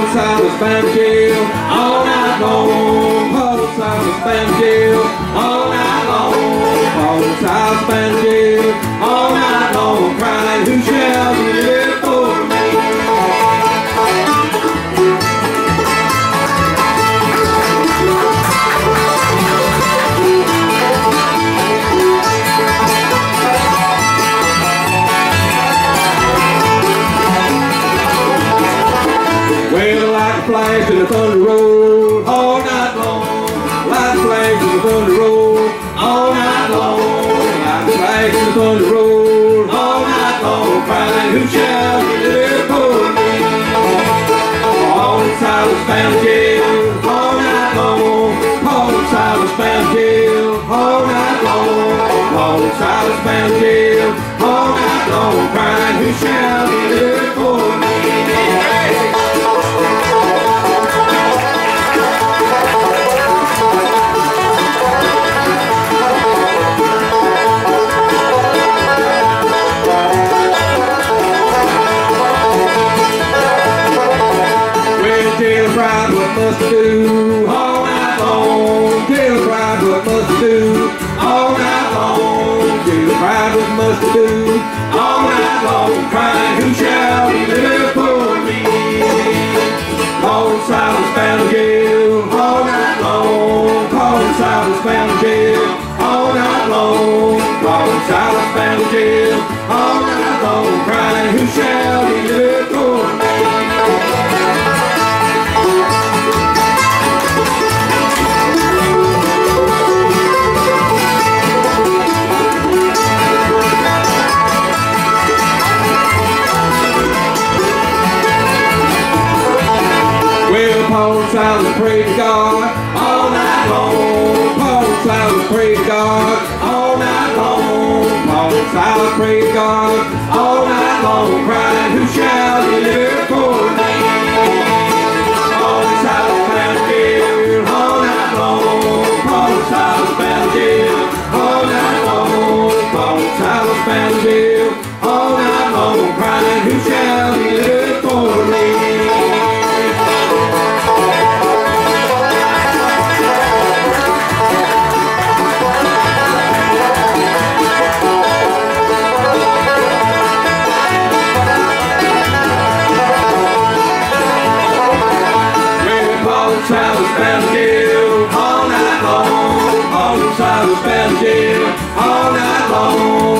Silas found jail all night long. Paul Silas found jail all night long. Paul Silas found jail all night long, crying, who shall deliver for me? Well, like a flash in the thunder roll all night long. Like a flash in the thunder roll all night long. Like a flash in the thunder roll all night long, crying, who shall deliver for me? Paul and Silas found jail all night long. Paul and Silas found jail all night long. Paul and Silas found jail all night long, crying, who shall deliver for me? Jail cried, what must I do all night long? Jail cried, what must I do all night long? Jail cried, what must I do all night long? Crying, who shall deliver for me? Paul and Silas found jail all night long. Paul and Silas found jail all night long. Paul and Silas found jail all night long, crying, who shall deliver for me? Paul and Silas prayed to God all night long. Paul and Silas prayed to God all night long. Paul and Silas prayed to God all night long, crying, who shall deliver for me? Paul and Silas found jail all night long. Paul and Silas found jail all night long. Paul and Silas found jail all night long, crying, who shall deliver for me? Silas found jail all night long. Paul and Silas found jail all night long.